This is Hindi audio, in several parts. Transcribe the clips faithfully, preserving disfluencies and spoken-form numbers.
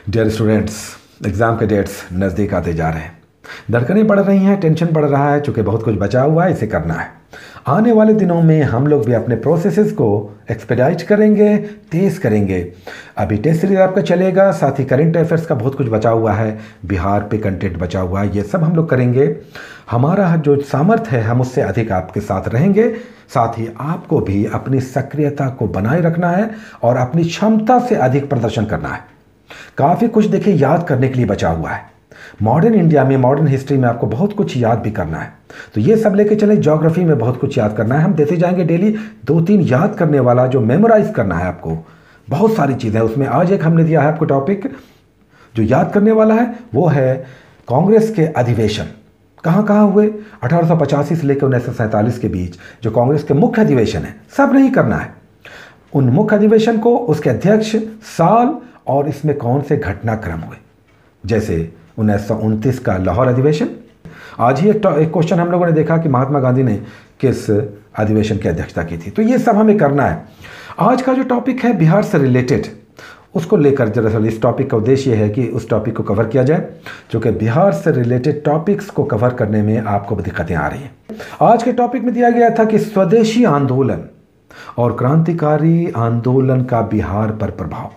डियर स्टूडेंट्स, एग्ज़ाम के डेट्स नज़दीक आते जा रहे हैं। धड़कनें बढ़ रही हैं, टेंशन बढ़ रहा है, चूँकि बहुत कुछ बचा हुआ है, इसे करना है। आने वाले दिनों में हम लोग भी अपने प्रोसेसेस को एक्सपेडाइट करेंगे, तेज़ करेंगे। अभी टेस्ट सीरीज आपका चलेगा, साथ ही करंट अफेयर्स का बहुत कुछ बचा हुआ है, बिहार पे कंटेंट बचा हुआ है, ये सब हम लोग करेंगे। हमारा जो सामर्थ्य है हम उससे अधिक आपके साथ रहेंगे। साथ ही आपको भी अपनी सक्रियता को बनाए रखना है और अपनी क्षमता से अधिक प्रदर्शन करना है। काफ़ी कुछ देखिए याद करने के लिए बचा हुआ है। मॉडर्न इंडिया में, मॉडर्न हिस्ट्री में आपको बहुत कुछ याद भी करना है, तो ये सब लेके चले। ज्योग्राफी में बहुत कुछ याद करना है, हम देते जाएंगे डेली दो तीन याद करने वाला, जो मेमोराइज करना है आपको। बहुत सारी चीज़ें उसमें। आज एक हमने दिया है आपको टॉपिक जो याद करने वाला है, वो है कांग्रेस के अधिवेशन कहाँ कहाँ हुए अठारह सौ पचासी से लेकर उन्नीस सौ सैंतालीस के बीच। जो कांग्रेस के मुख्य अधिवेशन है, सब नहीं करना है उन मुख्य अधिवेशन को, उसके अध्यक्ष, साल और इसमें कौन से घटनाक्रम हुए। जैसे उन्नीस सौ उनतीस का लाहौर अधिवेशन। आज ही एक क्वेश्चन हम लोगों ने देखा कि महात्मा गांधी ने किस अधिवेशन की अध्यक्षता की थी, तो ये सब हमें करना है। आज का जो टॉपिक है बिहार से रिलेटेड, उसको लेकर दरअसल इस टॉपिक का उद्देश्य है कि उस टॉपिक को कवर किया जाए, क्योंकि बिहार से रिलेटेड टॉपिक्स को कवर करने में आपको दिक्कतें आ रही हैं। आज के टॉपिक में दिया गया था कि स्वदेशी आंदोलन और क्रांतिकारी आंदोलन का बिहार पर प्रभाव,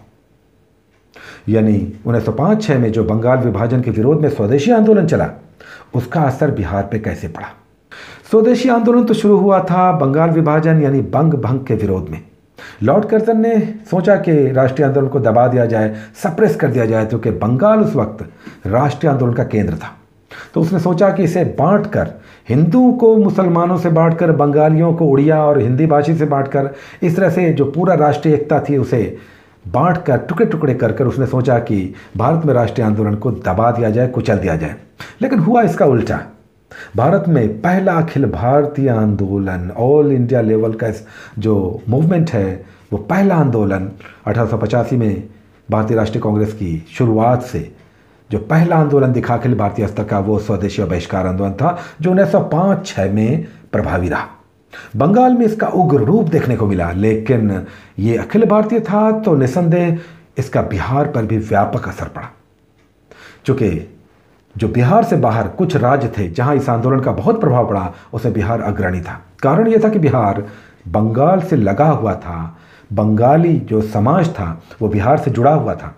यानी उन्नीस सौ पाँच छः में जो बंगाल विभाजन के विरोध में स्वदेशी आंदोलन चला, उसका असर बिहार पे कैसे पड़ा। स्वदेशी आंदोलन तो शुरू हुआ था बंगाल विभाजन यानी बंग भंग के विरोध में। लॉर्ड कर्जन ने सोचा कि राष्ट्रीय आंदोलन को दबा दिया जाए, सप्रेस कर दिया जाए, क्योंकि बंगाल उस वक्त राष्ट्रीय आंदोलन का केंद्र था। तो उसने सोचा कि इसे बांटकर, हिंदुओं को मुसलमानों से बांटकर, बंगालियों को उड़िया और हिंदी भाषी से बांटकर, इस तरह से जो पूरा राष्ट्रीय एकता थी उसे बांटकर, टुकड़े टुकड़े कर कर उसने सोचा कि भारत में राष्ट्रीय आंदोलन को दबा दिया जाए, कुचल दिया जाए। लेकिन हुआ इसका उल्टा। भारत में पहला अखिल भारतीय आंदोलन, ऑल इंडिया लेवल का जो मूवमेंट है, वो पहला आंदोलन अठारह सौ पचासी में भारतीय राष्ट्रीय कांग्रेस की शुरुआत से जो पहला आंदोलन दिखा अखिल भारतीय स्तर का, वो स्वदेशी और बहिष्कार आंदोलन था, जो उन्नीस सौ पाँच छः में प्रभावी रहा। बंगाल में इसका उग्र रूप देखने को मिला, लेकिन ये अखिल भारतीय था तो निसंदेह इसका बिहार पर भी व्यापक असर पड़ा। चूँकि जो बिहार से बाहर कुछ राज्य थे जहां इस आंदोलन का बहुत प्रभाव पड़ा, उसे बिहार अग्रणी था। कारण यह था कि बिहार बंगाल से लगा हुआ था, बंगाली जो समाज था वो बिहार से जुड़ा हुआ था।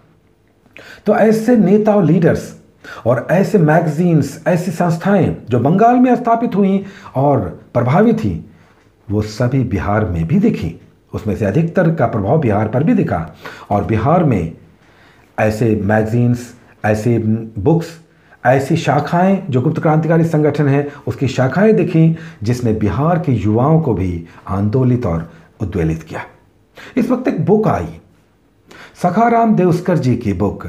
तो ऐसे नेता और लीडर्स और ऐसे मैगजीन्स, ऐसी संस्थाएं जो बंगाल में स्थापित हुई और प्रभावी थी, वो सभी बिहार में भी दिखी। उसमें से अधिकतर का प्रभाव बिहार पर भी दिखा। और बिहार में ऐसे मैगजीन्स, ऐसे बुक्स, ऐसी शाखाएं, जो गुप्त क्रांतिकारी संगठन है उसकी शाखाएं दिखी, जिसने बिहार के युवाओं को भी आंदोलित और उद्वेलित किया। इस वक्त एक बुक आई, सखाराम देउस्कर जी की बुक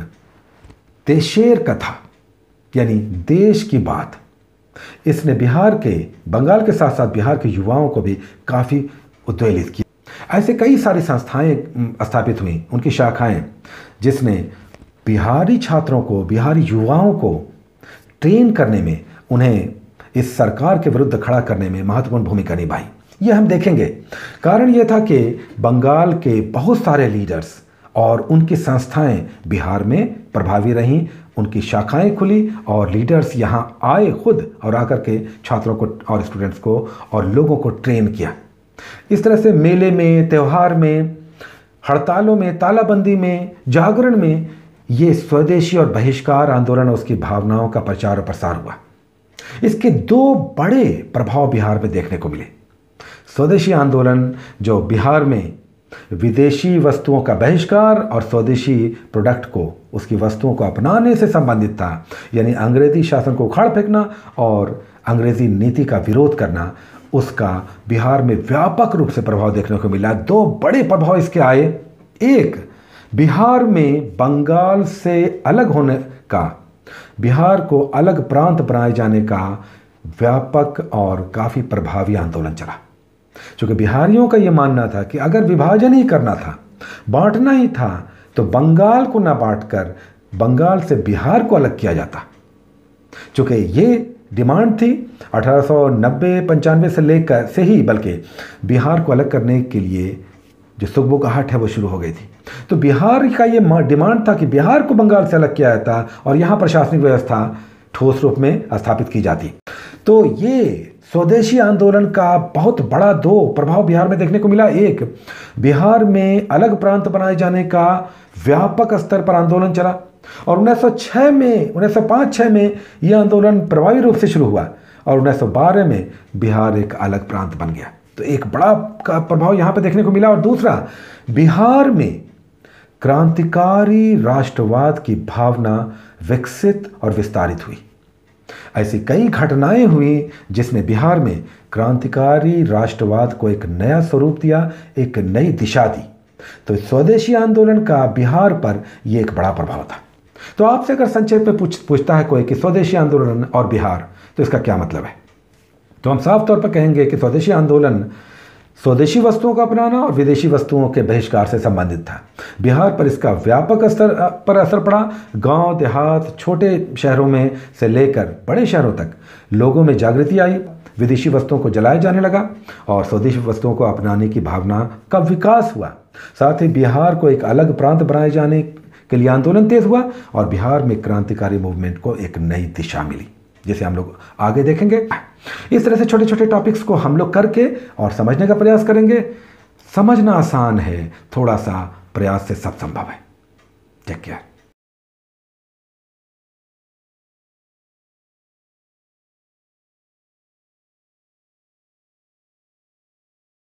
देशेर कथा, यानी देश की बात। इसने बिहार के, बंगाल के साथ साथ बिहार के युवाओं को भी काफ़ी उद्वेलित किया। ऐसे कई सारी संस्थाएं स्थापित हुई, उनकी शाखाएं, जिसने बिहारी छात्रों को, बिहारी युवाओं को ट्रेन करने में, उन्हें इस सरकार के विरुद्ध खड़ा करने में महत्वपूर्ण भूमिका निभाई। ये हम देखेंगे। कारण यह था कि बंगाल के बहुत सारे लीडर्स और उनकी संस्थाएं बिहार में प्रभावी रहीं, उनकी शाखाएं खुली और लीडर्स यहाँ आए खुद और आकर के छात्रों को और स्टूडेंट्स को और लोगों को ट्रेन किया। इस तरह से मेले में, त्यौहार में, हड़तालों में, तालाबंदी में, जागरण में ये स्वदेशी और बहिष्कार आंदोलन और उसकी भावनाओं का प्रचार और प्रसार हुआ। इसके दो बड़े प्रभाव बिहार में देखने को मिले। स्वदेशी आंदोलन जो बिहार में विदेशी वस्तुओं का बहिष्कार और स्वदेशी प्रोडक्ट को, उसकी वस्तुओं को अपनाने से संबंधित था, यानी अंग्रेजी शासन को उखाड़ फेंकना और अंग्रेजी नीति का विरोध करना, उसका बिहार में व्यापक रूप से प्रभाव देखने को मिला। दो बड़े प्रभाव इसके आए। एक, बिहार में बंगाल से अलग होने का, बिहार को अलग प्रांत बनाए जाने का व्यापक और काफ़ी प्रभावी आंदोलन चला। क्योंकि बिहारियों का यह मानना था कि अगर विभाजन ही करना था, बांटना ही था, तो बंगाल को ना बांटकर बंगाल से बिहार को अलग किया जाता। क्योंकि ये डिमांड थी अठारह सौ नब्बे पंचानवे से लेकर से ही, बल्कि बिहार को अलग करने के लिए जो सुगबुगाहट है वो शुरू हो गई थी। तो बिहार का ये डिमांड था कि बिहार को बंगाल से अलग किया जाता और यहाँ प्रशासनिक व्यवस्था ठोस रूप में स्थापित की जाती। तो ये स्वदेशी आंदोलन का बहुत बड़ा दो प्रभाव बिहार में देखने को मिला। एक, बिहार में अलग प्रांत बनाए जाने का व्यापक स्तर पर आंदोलन चला और उन्नीस सौ छह में उन्नीस सौ पाँच छह में यह आंदोलन प्रभावी रूप से शुरू हुआ और उन्नीस सौ बारह में बिहार एक अलग प्रांत बन गया। तो एक बड़ा का प्रभाव यहाँ पे देखने को मिला। और दूसरा, बिहार में क्रांतिकारी राष्ट्रवाद की भावना विकसित और विस्तारित हुई। ऐसी कई घटनाएं हुई जिसने बिहार में क्रांतिकारी राष्ट्रवाद को एक नया स्वरूप दिया, एक नई दिशा दी। तो स्वदेशी आंदोलन का बिहार पर यह एक बड़ा प्रभाव था। तो आपसे अगर संक्षेप में पूछ पूछता है कोई कि स्वदेशी आंदोलन और बिहार, तो इसका क्या मतलब है, तो हम साफ तौर पर कहेंगे कि स्वदेशी आंदोलन स्वदेशी वस्तुओं का अपनाना और विदेशी वस्तुओं के बहिष्कार से संबंधित था। बिहार पर इसका व्यापक स्तर पर असर पड़ा। गांव, देहात, छोटे शहरों में से लेकर बड़े शहरों तक लोगों में जागृति आई, विदेशी वस्तुओं को जलाया जाने लगा और स्वदेशी वस्तुओं को अपनाने की भावना का विकास हुआ। साथ ही बिहार को एक अलग प्रांत बनाए जाने के लिए आंदोलन तेज हुआ और बिहार में क्रांतिकारी मूवमेंट को एक नई दिशा मिली, जिसे हम लोग आगे देखेंगे। इस तरह से छोटे छोटे टॉपिक्स को हम लोग करके और समझने का प्रयास करेंगे। समझना आसान है, थोड़ा सा प्रयास से सब संभव है। Take care.